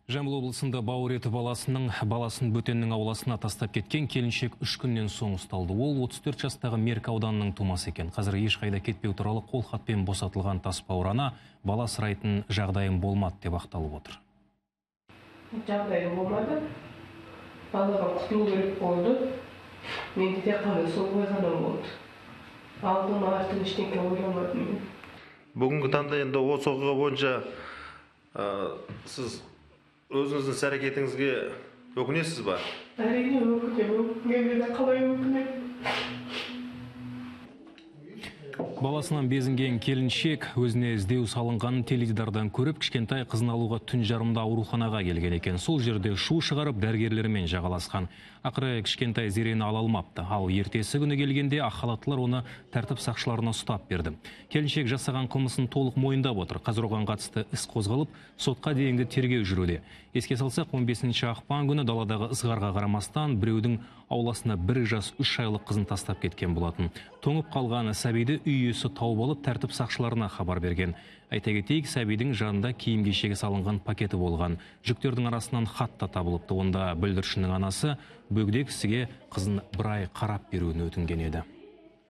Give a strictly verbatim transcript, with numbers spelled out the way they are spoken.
Жамбыл облысында бауыр еті баласының баласын бөтеннің ауласына тастап кеткен келіншек үш күннен соң ұсталды. Ол отыз төрт жастағы Меркі ауданының тумасы екен. Қазір ешқайда кетпеу туралы қолхатпен босатылған тасбауыр ана бала сұрайтын жағдайым болмады деп ақталып отыр. Жағдайым болмады. Балаға құтылу керек болды. Мен де қалай сол қойғаным болды. Алдым артын ештеңе ойламадым. Бүгінгі таңда енді осы оқиға бойынша сіз өзіңіздің іс-әрекетіңізге өкінесіз ба? Әрине өкінемін. Өкінгенде де қалай өкінемін. Баласынан безінген келіншек өзіне іздеу салынғанын теледидардан көріп, кішкентай қызын алуға түн жарымда ауруханаға келген екен. Сол жерде шу шығарып дәрігерлермен жағаласқан. Ақыры кішкентай зерені ала алмапты. Ал ертесі күні келгенде ақ халаттылар оны тәртіп сақшыларына ұстап берді. Келіншек жасаған қылмысын толық мойындап отыр. Қазір оған қатысты іс қозғалып, сотқа дейінгі тергеу жүруде. Еске салсақ, он бесінші ақпан күні даладағы ызғарға қарамастан біреудің ауласына бір жас үш айлық қызын тастап кеткен болатын. Тоңып қалған сәбиді үй иесі тауып алып, тәртіп сақшыларына хабар берген. Айта кетейік, сәбидің жанында киім-кешегі салынған пакеті болған. Жүктердің арасынан хат та табылыпты. Онда бүлдіршіннің анасы бөгде кісіге қызын бір ай қарап беруін өтінген еді.